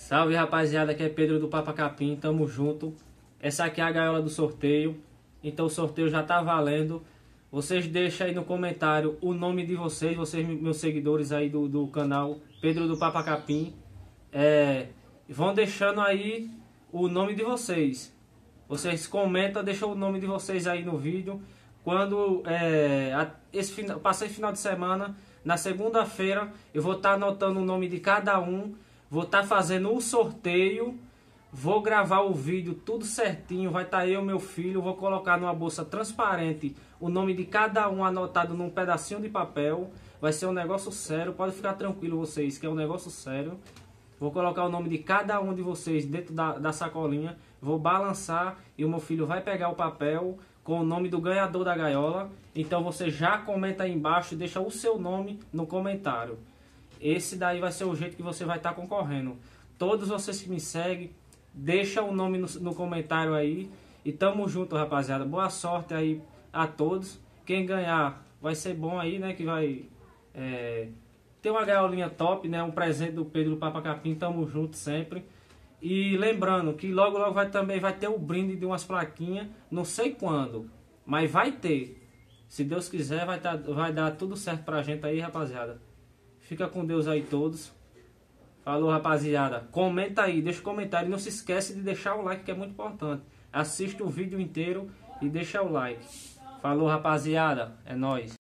Salve, rapaziada, aqui é Pedro do Papa Capim, tamo junto. Essa aqui é a gaiola do sorteio, então o sorteio já tá valendo. Vocês deixam aí no comentário o nome de vocês, meus seguidores aí do canal Pedro do Papa Capim. Vão deixando aí o nome de vocês. Vocês comentam, deixam o nome de vocês aí no vídeo. Quando passar esse final de semana, na segunda-feira, eu vou estar anotando o nome de cada um. Vou estar fazendo o sorteio. Vou gravar o vídeo tudo certinho. Vai estar eu e meu filho. Vou colocar numa bolsa transparente o nome de cada um anotado num pedacinho de papel. Vai ser um negócio sério. Pode ficar tranquilo vocês, que é um negócio sério. Vou colocar o nome de cada um de vocês dentro da sacolinha. Vou balançar e o meu filho vai pegar o papel com o nome do ganhador da gaiola. Então você já comenta aí embaixo e deixa o seu nome no comentário. Esse daí vai ser o jeito que você vai estar concorrendo. Todos vocês que me seguem, deixa o nome no comentário aí. E tamo junto, rapaziada. Boa sorte aí a todos. Quem ganhar vai ser bom aí, né? Que vai ter uma gaiolinha top, né? Um presente do Pedro do Papa Capim. Tamo junto sempre. E lembrando que logo também vai ter o brinde de umas plaquinhas. Não sei quando, mas vai ter. Se Deus quiser, vai dar tudo certo pra gente aí, rapaziada. Fica com Deus aí todos. Falou, rapaziada. Comenta aí, deixa o comentário. E não se esquece de deixar o like, que é muito importante. Assista o vídeo inteiro e deixa o like. Falou, rapaziada. É nóis.